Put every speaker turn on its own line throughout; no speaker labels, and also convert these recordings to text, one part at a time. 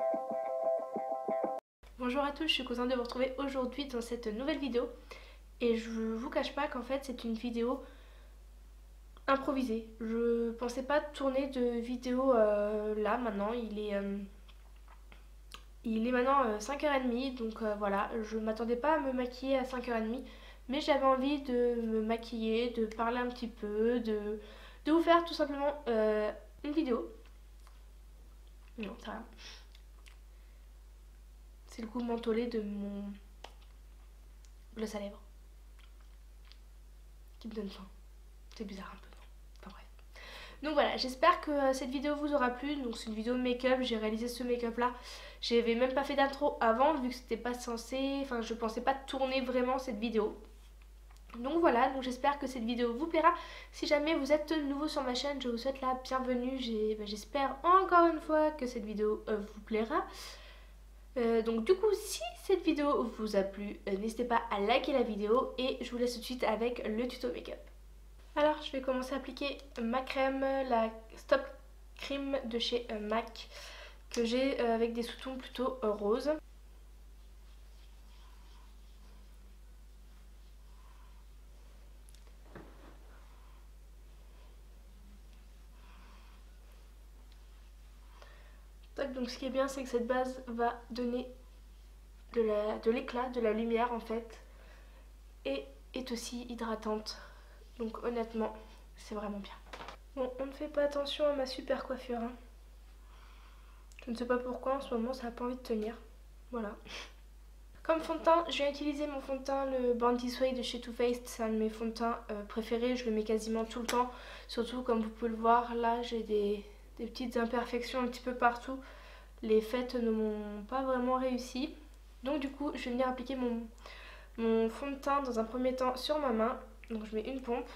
Bonjour à tous, je suis contente de vous retrouver aujourd'hui dans cette nouvelle vidéo. Et je vous cache pas qu'en fait c'est une vidéo improvisée. Je pensais pas tourner de vidéo là maintenant, il est maintenant 5h30, donc voilà, je m'attendais pas à me maquiller à 5h30, mais j'avais envie de me maquiller, de parler un petit peu, de vous faire tout simplement une vidéo. Non, c'est rien. C'est le goût mentholé de mon gloss à lèvres qui me donne faim. C'est bizarre un peu, non? Enfin bref. Donc voilà, j'espère que cette vidéo vous aura plu. Donc c'est une vidéo make-up, j'ai réalisé ce make-up là. J'avais même pas fait d'intro avant vu que c'était pas censé, enfin je pensais pas tourner vraiment cette vidéo. Donc voilà, donc j'espère que cette vidéo vous plaira. Si jamais vous êtes nouveau sur ma chaîne, je vous souhaite la bienvenue. J'espère encore une fois que cette vidéo vous plaira. Donc du coup, si cette vidéo vous a plu, n'hésitez pas à liker la vidéo et je vous laisse tout de suite avec le tuto make-up. Alors je vais commencer à appliquer ma crème, la Stop Cream de chez MAC, que j'ai avec des sous-tons plutôt roses. Donc ce qui est bien, c'est que cette base va donner de l'éclat, de la lumière en fait, et est aussi hydratante. Donc honnêtement, c'est vraiment bien. Bon, on ne fait pas attention à ma super coiffure, hein. Je ne sais pas pourquoi en ce moment ça n'a pas envie de tenir. Voilà. Comme fond de teint, je vais utiliser mon fond de teint, le Born This Way de chez Too Faced. C'est un de mes fonds de teint préférés, je le mets quasiment tout le temps. Surtout comme vous pouvez le voir, là j'ai des petites imperfections un petit peu partout. Les fêtes ne m'ont pas vraiment réussi. Donc du coup, je vais venir appliquer mon fond de teint dans un premier temps sur ma main. Donc je mets une pompe.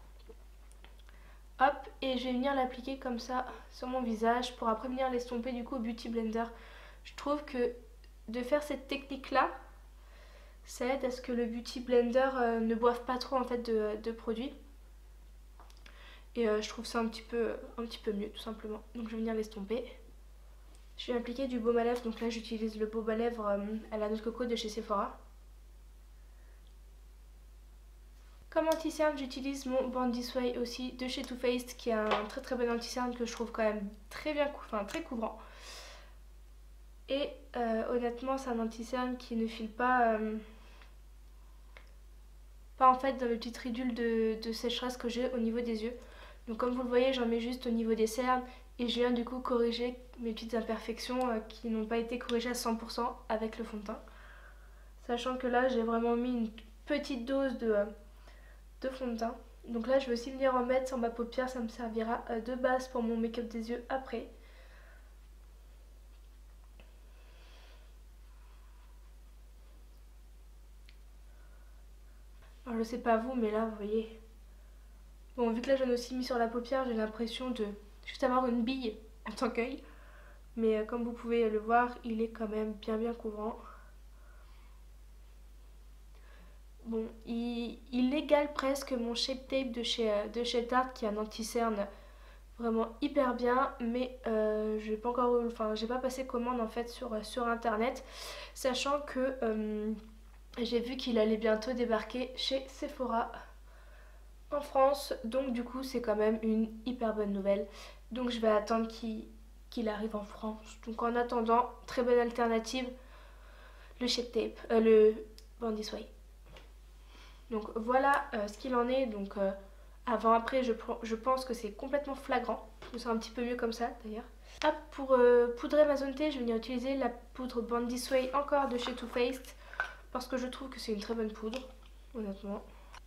Hop, et je vais venir l'appliquer comme ça sur mon visage pour après venir l'estomper du coup au Beauty Blender. Je trouve que de faire cette technique là, ça aide à ce que le Beauty Blender ne boive pas trop en fait de produits. Et je trouve ça un petit peu mieux tout simplement. Donc je vais venir l'estomper. Je vais appliquer du baume à lèvres, donc là j'utilise le baume à lèvres à la noix de coco de chez Sephora. Comme anti-cerne, j'utilise mon Born This Way aussi de chez Too Faced, qui est un très très bon anti-cerne que je trouve quand même très bien, très couvrant. Et honnêtement, c'est un anti-cerne qui ne file pas, en fait dans les petites ridules de sécheresse que j'ai au niveau des yeux. Donc comme vous le voyez, j'en mets juste au niveau des cernes et je viens du coup corriger mes petites imperfections qui n'ont pas été corrigées à 100% avec le fond de teint. Sachant que là, j'ai vraiment mis une petite dose de fond de teint. Donc là, je vais aussi venir en mettre sur ma paupière, ça me servira de base pour mon make-up des yeux après. Alors je sais pas vous, mais là, vous voyez. Bon, vu que là, j'en ai aussi mis sur la paupière, j'ai l'impression de juste avoir une bille en tant qu'œil. Mais comme vous pouvez le voir, il est quand même bien couvrant. Bon, il égale presque mon Shape Tape de chez Tarte, qui est un anti-cerne vraiment hyper bien, mais j'ai pas encore, enfin j'ai pas passé commande en fait sur internet, sachant que j'ai vu qu'il allait bientôt débarquer chez Sephora en France, donc du coup c'est quand même une hyper bonne nouvelle. Donc je vais attendre qu'il arrive en France. Donc en attendant, très bonne alternative, le Shape Tape, le Born This Way. Donc voilà ce qu'il en est. Donc avant après je pense que c'est complètement flagrant. Je me sens un petit peu mieux comme ça d'ailleurs. Hop, pour poudrer ma zone T, je vais venir utiliser la poudre Born This Way encore de chez Too Faced, parce que je trouve que c'est une très bonne poudre, honnêtement.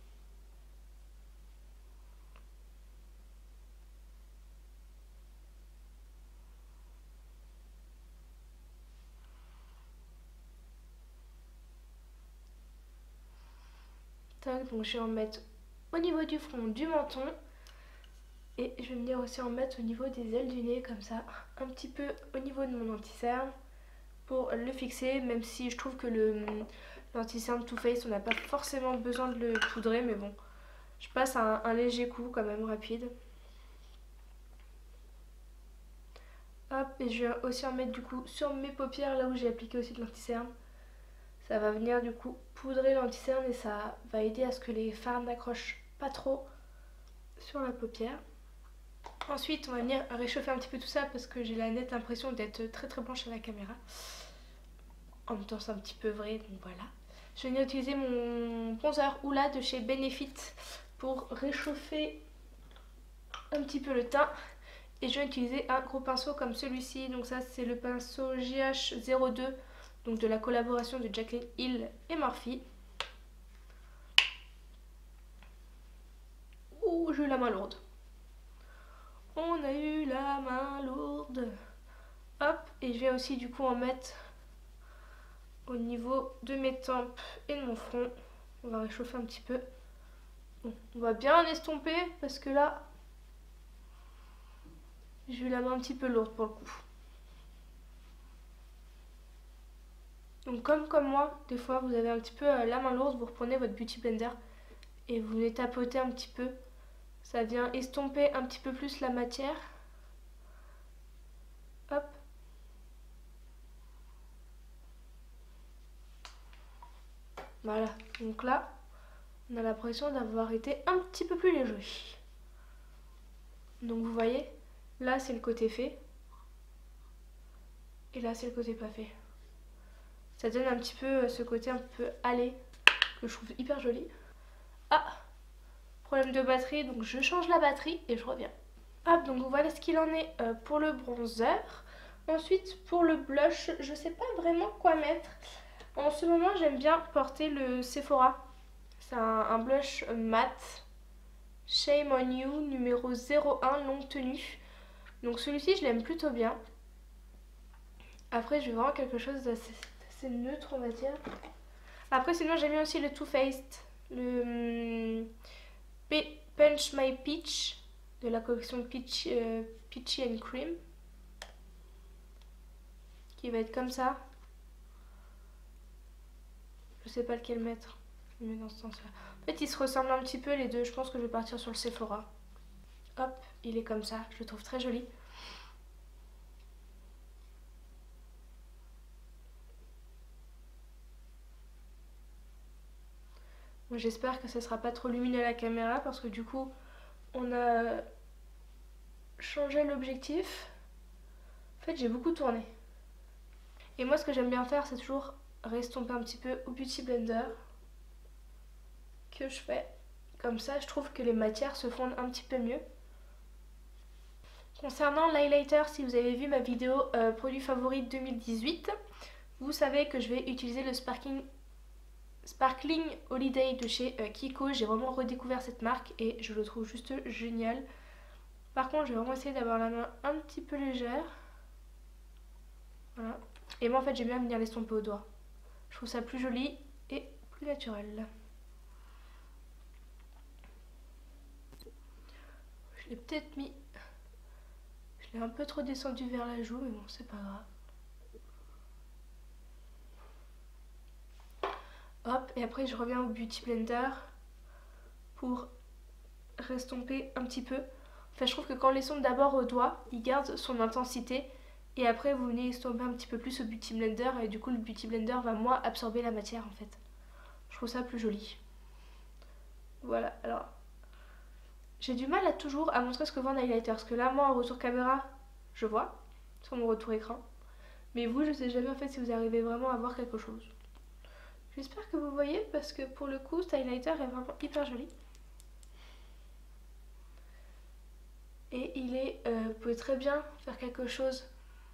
Tac, donc je vais en mettre au niveau du front, du menton. Et je vais venir aussi en mettre au niveau des ailes du nez, comme ça, un petit peu au niveau de mon anti-cerne pour le fixer, même si je trouve que l'anti-cerne Too Faced, on n'a pas forcément besoin de le poudrer, mais bon, je passe un léger coup quand même rapide. Hop, et je vais aussi en mettre du coup sur mes paupières, là où j'ai appliqué aussi de l'anti-cerne. Ça va venir du coup poudrer l'anti-cerne et ça va aider à ce que les fards n'accrochent pas trop sur la paupière. Ensuite, on va venir réchauffer un petit peu tout ça parce que j'ai la nette impression d'être très très blanche à la caméra. En même temps, c'est un petit peu vrai, donc voilà. Je vais venir utiliser mon bronzer Hoola de chez Benefit pour réchauffer un petit peu le teint. Et je vais utiliser un gros pinceau comme celui-ci. Donc ça, c'est le pinceau GH02, donc de la collaboration de Jaclyn Hill et Morphe. Ouh, j'ai eu la main lourde. On a eu la main lourde. Hop, et je vais aussi du coup en mettre au niveau de mes tempes et de mon front. On va réchauffer un petit peu. Bon, on va bien estomper parce que là, j'ai eu la main un petit peu lourde pour le coup. Donc comme moi, des fois vous avez un petit peu la main lourde, vous reprenez votre Beauty Blender et vous venez tapoter un petit peu. Ça vient estomper un petit peu plus la matière. Hop. Voilà, donc là, on a l'impression d'avoir été un petit peu plus léger. Donc vous voyez, là c'est le côté fait. Et là c'est le côté pas fait. Ça donne un petit peu ce côté un peu allé que je trouve hyper joli. Ah, problème de batterie, donc je change la batterie et je reviens. Hop, donc voilà ce qu'il en est pour le bronzer. Ensuite pour le blush, je sais pas vraiment quoi mettre. En ce moment j'aime bien porter le Sephora. C'est un blush mat. Shame on You numéro 01 longue tenue. Donc celui-ci je l'aime plutôt bien. Après je vais vraiment quelque chose d'assez neutre on va dire. Après sinon j'aime bien aussi le Too Faced. Le Punch My Peach de la collection Peachy and Cream. Qui va être comme ça. Je sais pas lequel mettre. Je le mets dans ce sens-là. En fait, ils se ressemblent un petit peu les deux. Je pense que je vais partir sur le Sephora. Hop, il est comme ça. Je le trouve très joli. J'espère que ça sera pas trop lumineux à la caméra parce que du coup, on a changé l'objectif. En fait, j'ai beaucoup tourné. Et moi, ce que j'aime bien faire, c'est toujours restomper un petit peu au Beauty Blender. Que je fais comme ça, je trouve que les matières se fondent un petit peu mieux. Concernant l'highlighter, si vous avez vu ma vidéo produit favori 2018, vous savez que je vais utiliser le Sparkling Holiday de chez Kiko. J'ai vraiment redécouvert cette marque et je le trouve juste génial. Par contre, je vais vraiment essayer d'avoir la main un petit peu légère. Voilà. Et moi en fait j'aime bien venir l'estomper au doigt. Je trouve ça plus joli et plus naturel. Je l'ai peut-être mis... Je l'ai un peu trop descendu vers la joue, mais bon, c'est pas grave. Hop, et après je reviens au Beauty Blender pour restomper un petit peu. Enfin, je trouve que quand on l'estompe d'abord au doigt, il garde son intensité. Et après, vous venez estomper un petit peu plus au Beauty Blender. Et du coup, le Beauty Blender va moins absorber la matière en fait. Je trouve ça plus joli. Voilà, alors... J'ai du mal à toujours à montrer ce que voit un highlighter. Parce que là, moi, en retour caméra, je vois sur mon retour écran. Mais vous, je sais jamais en fait si vous arrivez vraiment à voir quelque chose. J'espère que vous voyez parce que pour le coup, cet highlighter est vraiment hyper joli. Et il est, vous pouvez très bien faire quelque chose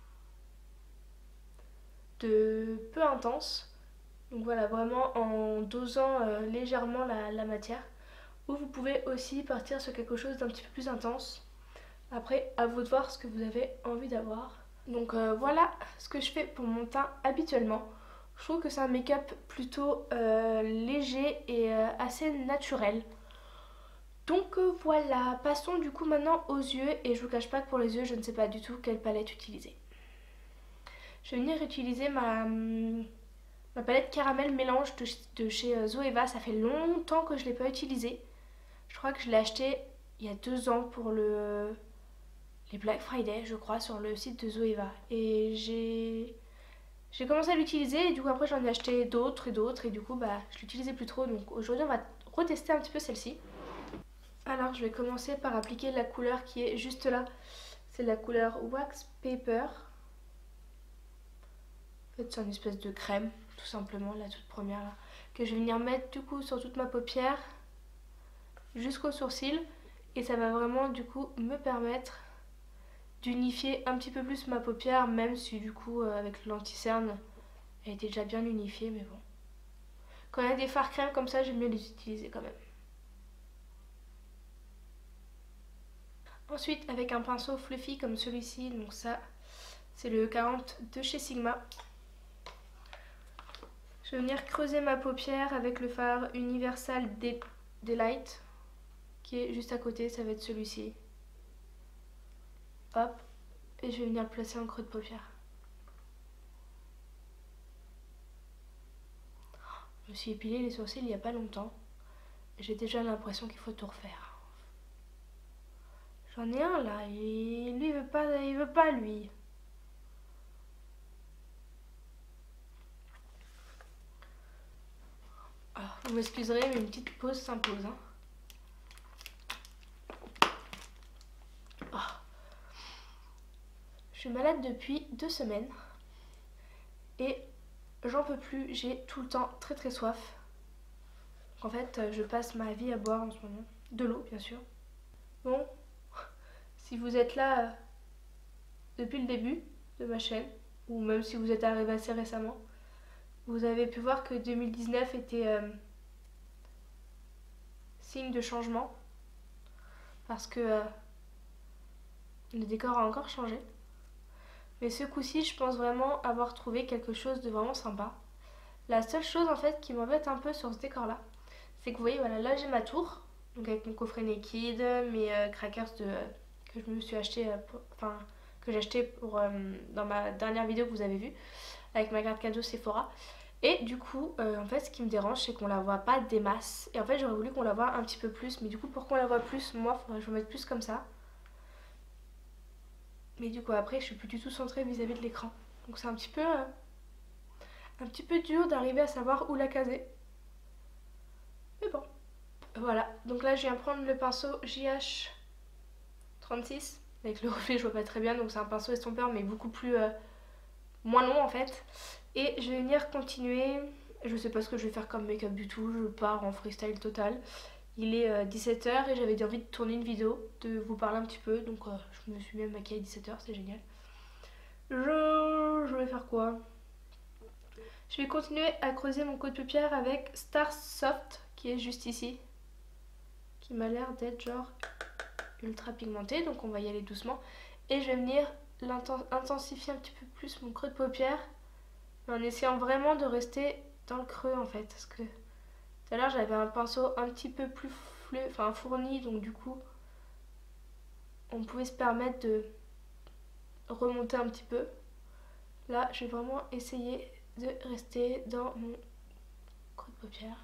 de peu intense. Donc voilà, vraiment en dosant légèrement la matière. Ou vous pouvez aussi partir sur quelque chose d'un petit peu plus intense. Après, à vous de voir ce que vous avez envie d'avoir. Donc voilà ce que je fais pour mon teint habituellement. Je trouve que c'est un make-up plutôt léger et assez naturel. Donc voilà, passons du coup maintenant aux yeux. Et je vous cache pas que pour les yeux, je ne sais pas du tout quelle palette utiliser. Je vais venir utiliser ma palette caramel mélange de chez Zoeva. Ça fait longtemps que je ne l'ai pas utilisée. Je crois que je l'ai achetée il y a 2 ans pour le les Black Friday, je crois, sur le site de Zoeva. Et j'ai commencé à l'utiliser et du coup après j'en ai acheté d'autres et d'autres et du coup bah je l'utilisais plus trop. Donc aujourd'hui on va retester un petit peu celle-ci. Alors je vais commencer par appliquer la couleur qui est juste là. C'est la couleur Wax Paper. En fait c'est une espèce de crème tout simplement, la toute première là. Que je vais venir mettre du coup sur toute ma paupière jusqu'au sourcil. Et ça va vraiment du coup me permettre d'unifier un petit peu plus ma paupière, même si du coup avec l'anti-cerne elle était déjà bien unifiée, mais bon. Quand il y a des fards crème comme ça, j'aime mieux les utiliser quand même. Ensuite, avec un pinceau fluffy comme celui-ci, donc ça, c'est le 40 de chez Sigma. Je vais venir creuser ma paupière avec le fard Universal Delight, qui est juste à côté, ça va être celui-ci. Hop, et je vais venir le placer en creux de paupière. Je me suis épilé les sourcils il n'y a pas longtemps. J'ai déjà l'impression qu'il faut tout refaire. J'en ai un là, et lui il veut pas lui. Alors, vous m'excuserez, mais une petite pause s'impose. Hein. Oh. Je suis malade depuis 2 semaines. Et j'en peux plus, j'ai tout le temps très très soif. En fait, je passe ma vie à boire en ce moment. De l'eau, bien sûr. Bon, si vous êtes là depuis le début de ma chaîne, ou même si vous êtes arrivé assez récemment, vous avez pu voir que 2019 était signe de changement. Parce que le décor a encore changé. Mais ce coup-ci, je pense vraiment avoir trouvé quelque chose de vraiment sympa. La seule chose en fait qui m'embête un peu sur ce décor-là, c'est que vous voyez, voilà, là j'ai ma tour, donc avec mon coffret Naked, mes crackers que je me suis acheté, que j'ai acheté dans ma dernière vidéo que vous avez vue, avec ma carte cadeau Sephora. Et du coup, en fait, ce qui me dérange, c'est qu'on la voit pas des masses. Et en fait, j'aurais voulu qu'on la voit un petit peu plus, mais du coup, pour qu'on la voit plus, moi, il faudrait que je me mette plus comme ça. Mais du coup, après, je suis plus du tout centrée vis-à-vis de l'écran. Donc c'est un petit peu dur d'arriver à savoir où la caser. Mais bon. Voilà, donc là je viens prendre le pinceau JH36. Avec le reflet je vois pas très bien, donc c'est un pinceau estompeur mais beaucoup plus moins long en fait. Et je vais venir continuer. Je sais pas ce que je vais faire comme make-up du tout, je pars en freestyle total. Il est 17h et j'avais envie de tourner une vidéo, de vous parler un petit peu, donc je me suis même maquillée à 17h, c'est génial. Je vais faire quoi? Je vais continuer à creuser mon creux de paupière avec Star Soft qui est juste ici. Qui m'a l'air d'être genre ultra pigmenté, donc on va y aller doucement. Et je vais venir intensifier un petit peu plus mon creux de paupière en essayant vraiment de rester dans le creux en fait. Parce que tout à l'heure j'avais un pinceau un petit peu plus fourni, donc du coup on pouvait se permettre de remonter un petit peu. Là je vais vraiment essayer de rester dans mon creux de paupière.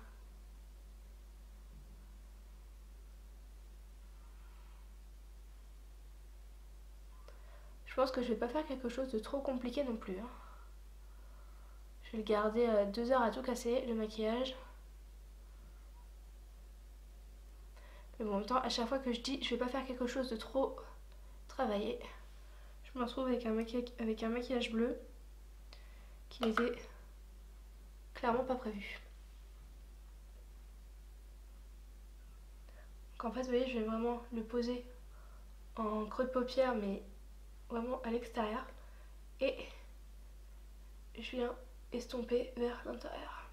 Je pense que je vais pas faire quelque chose de trop compliqué non plus. Hein. Je vais le garder 2 heures à tout casser, le maquillage. Mais bon, en même temps, à chaque fois que je dis je vais pas faire quelque chose de trop travaillé, je me retrouve avec un maquillage bleu qui n'était clairement pas prévu. Donc en fait, vous voyez, je vais vraiment le poser en creux de paupière, mais vraiment à l'extérieur. Et je viens estomper vers l'intérieur.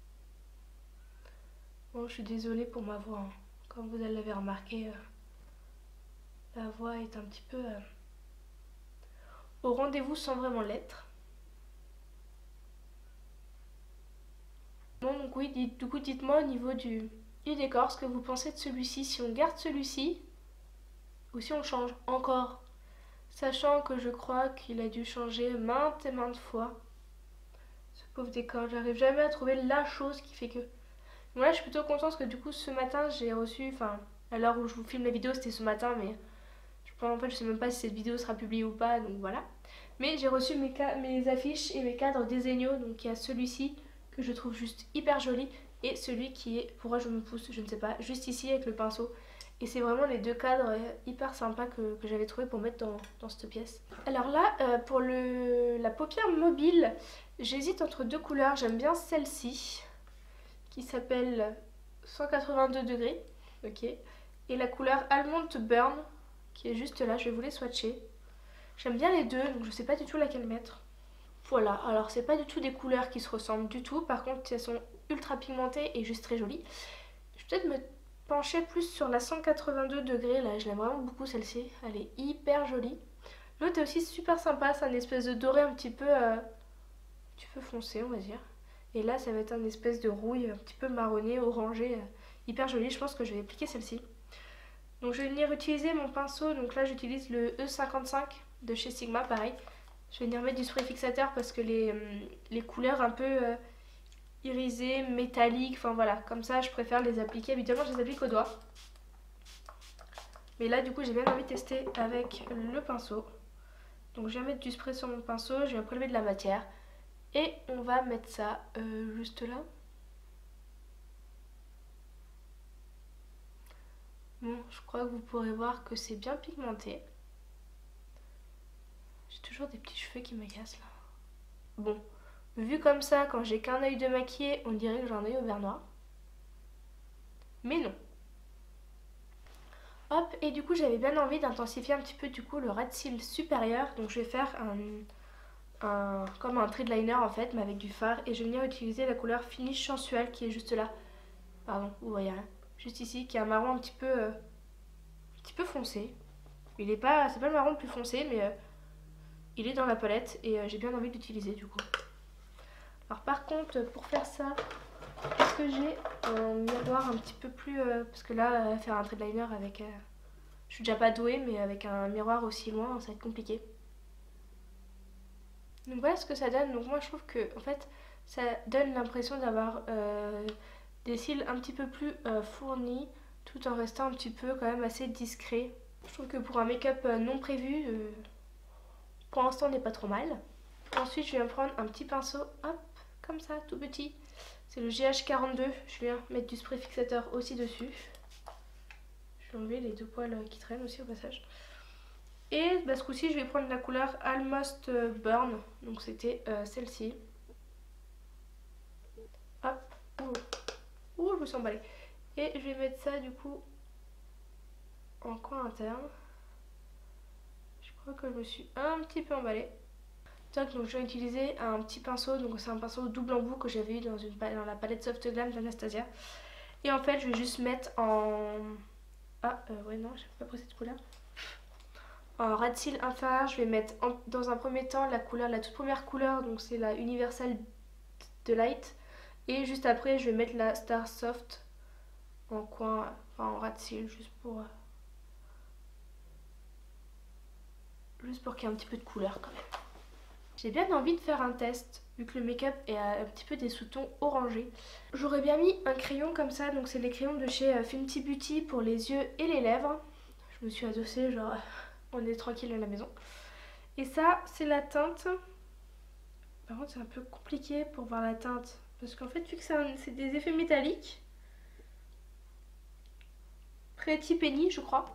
Bon, je suis désolée pour ma voix. Hein. Comme vous l'avez remarqué, la voix est un petit peu au rendez-vous sans vraiment l'être. Bon, donc oui, du coup, dites-moi au niveau du décor ce que vous pensez de celui-ci. Si on garde celui-ci ou si on change encore. Sachant que je crois qu'il a dû changer maintes et maintes fois. Ce pauvre décor, j'arrive jamais à trouver la chose qui fait que... Bon là je suis plutôt contente parce que du coup ce matin j'ai reçu, à l'heure où je vous filme la vidéo c'était ce matin, mais Enfin, en fait, je sais même pas si cette vidéo sera publiée ou pas, donc voilà. Mais j'ai reçu mes affiches et mes cadres Desenio. Donc il y a celui-ci que je trouve juste hyper joli et celui qui est, pourquoi je me pousse, je ne sais pas, juste ici avec le pinceau. Et c'est vraiment les deux cadres hyper sympas que j'avais trouvé pour mettre dans cette pièce. Alors là, pour la paupière mobile, j'hésite entre deux couleurs. J'aime bien celle-ci qui s'appelle 182 degrés. Ok. Et la couleur Almond Burn qui est juste là. Je vais vous les swatcher. J'aime bien les deux, donc je sais pas du tout laquelle mettre. Voilà, alors c'est pas du tout des couleurs qui se ressemblent du tout. Par contre, elles sont ultra pigmentées et juste très jolies. Je vais peut-être me pencher plus sur la 182 degrés. Là, je l'aime vraiment beaucoup celle-ci. Elle est hyper jolie. L'autre est aussi super sympa. C'est un espèce de doré un petit peu foncé, on va dire. Et là, ça va être un espèce de rouille un petit peu marronné, orangé, hyper joli. Je pense que je vais appliquer celle-ci. Donc je vais venir utiliser mon pinceau. Donc là, j'utilise le E55 de chez Sigma, pareil. Je vais venir mettre du spray fixateur parce que les couleurs un peu irisées, métalliques, enfin voilà, comme ça je préfère les appliquer. Habituellement je les applique au doigt. Mais là du coup j'ai bien envie de tester avec le pinceau. Donc je vais mettre du spray sur mon pinceau, je vais prélever de la matière. Et on va mettre ça juste là. Bon, je crois que vous pourrez voir que c'est bien pigmenté. J'ai toujours des petits cheveux qui m'agacent là. Bon, vu comme ça, quand j'ai qu'un œil de maquillé, on dirait que j'ai un œil au vert noir. Mais non. Hop, et du coup j'avais bien envie d'intensifier un petit peu du coup le ras de cils supérieur. Donc je vais faire comme un trait de liner en fait, mais avec du fard. Et je vais venir utiliser la couleur Finish Sensuel qui est juste là. Pardon, vous voyez rien. Juste ici, qui est un marron un petit peu foncé. Il est pas, c'est pas le marron le plus foncé, mais il est dans la palette et j'ai bien envie de l'utiliser du coup. Alors par contre, pour faire ça, est-ce que j'ai un miroir un petit peu plus... parce que là, faire un trait de liner avec... je suis déjà pas douée, mais avec un miroir aussi loin, ça va être compliqué. Donc voilà ce que ça donne. Donc moi je trouve que en fait, ça donne l'impression d'avoir des cils un petit peu plus fournis, tout en restant un petit peu quand même assez discret. Je trouve que pour un make-up non prévu, pour l'instant on n'est pas trop mal. Ensuite je viens prendre un petit pinceau, hop, comme ça, tout petit. C'est le GH42, je viens mettre du spray fixateur aussi dessus. Je vais enlever les deux poils qui traînent aussi au passage. Et bah, ce coup-ci, je vais prendre la couleur Almost Burn, donc c'était celle-ci. Hop, ouh, je me suis emballée. Et je vais mettre ça du coup en coin interne. Je crois que je me suis un petit peu emballée. Donc je vais utiliser un petit pinceau, donc c'est un pinceau double embout que j'avais eu dans la palette Soft Glam d'Anastasia. Et en fait je vais juste mettre en... Ah ouais non, j'ai pas pris cette couleur. En ras de cils inférieur, je vais mettre dans un premier temps la toute première couleur, donc c'est la Universal Delight. Et juste après je vais mettre la Star Soft en coin, enfin en ras de cils, juste pour qu'il y ait un petit peu de couleur quand même. J'ai bien envie de faire un test, vu que le make-up est un petit peu des sous-tons orangés. J'aurais bien mis un crayon comme ça, donc c'est les crayons de chez Fenty Beauty pour les yeux et les lèvres. Je me suis adossée, genre on est tranquille à la maison. Et ça, c'est la teinte. Par contre, c'est un peu compliqué pour voir la teinte, parce qu'en fait, vu que c'est des effets métalliques, Pretty Penny, je crois.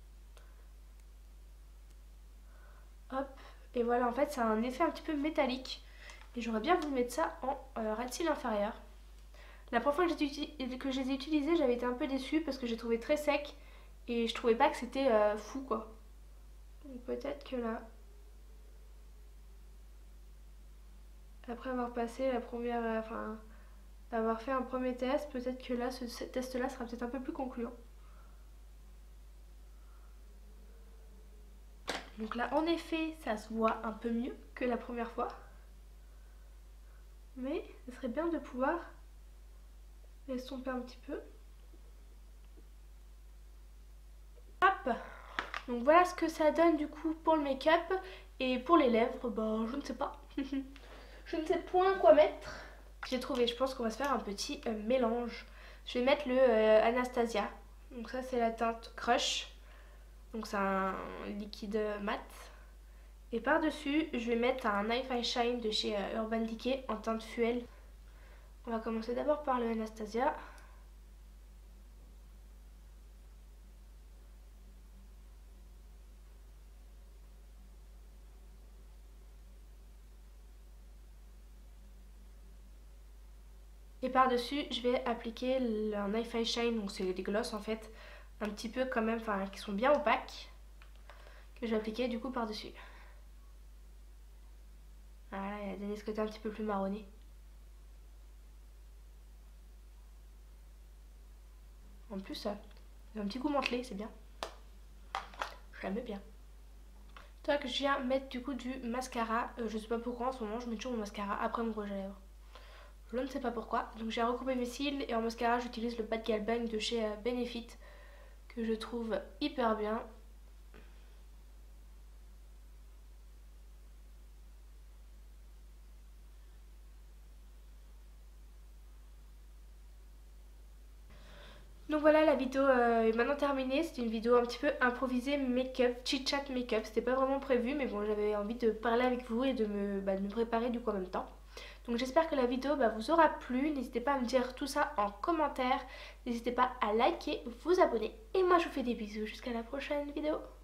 Hop. Et voilà, en fait, ça a un effet un petit peu métallique. Et j'aurais bien voulu mettre ça en ras de cils inférieur. La première fois que je les ai utilisés, j'avais été un peu déçue parce que j'ai trouvé très sec. Et je trouvais pas que c'était fou, quoi. Donc peut-être que là... Après avoir passé la première... enfin... d'avoir fait un premier test, peut-être que là, ce test-là sera peut-être un peu plus concluant. Donc là, en effet, ça se voit un peu mieux que la première fois. Mais ce serait bien de pouvoir l'estomper un petit peu. Hop! Donc voilà ce que ça donne du coup pour le make-up. Et pour les lèvres, bah je ne sais pas. Je ne sais point quoi mettre. J'ai trouvé, je pense qu'on va se faire un petit mélange. Je vais mettre le Anastasia. Donc ça c'est la teinte Crush. Donc c'est un liquide mat. Et par-dessus, je vais mettre un Knife Eye Shine de chez Urban Decay en teinte Fuel. On va commencer d'abord par le Anastasia. Et par-dessus, je vais appliquer un Knife Eye Shine, donc c'est des glosses en fait, un petit peu quand même, enfin qui sont bien opaques, que je vais appliquer du coup par-dessus. Voilà, il a donné ce côté un petit peu plus marronné. En plus, il a un petit goût mentelé, c'est bien. J'aime bien. Toi que je viens mettre du coup du mascara, je sais pas pourquoi en ce moment je mets toujours mon mascara après mon rouge à lèvres. Je ne sais pas pourquoi. Donc j'ai recoupé mes cils et en mascara j'utilise le Bad Gal Bang de chez Benefit que je trouve hyper bien. Donc voilà, la vidéo est maintenant terminée. C'était une vidéo un petit peu improvisée make-up, chit-chat make-up. C'était pas vraiment prévu, mais bon, j'avais envie de parler avec vous et de me préparer du coup en même temps. Donc j'espère que la vidéo vous aura plu. N'hésitez pas à me dire tout ça en commentaire. N'hésitez pas à liker, vous abonner. Et moi je vous fais des bisous jusqu'à la prochaine vidéo.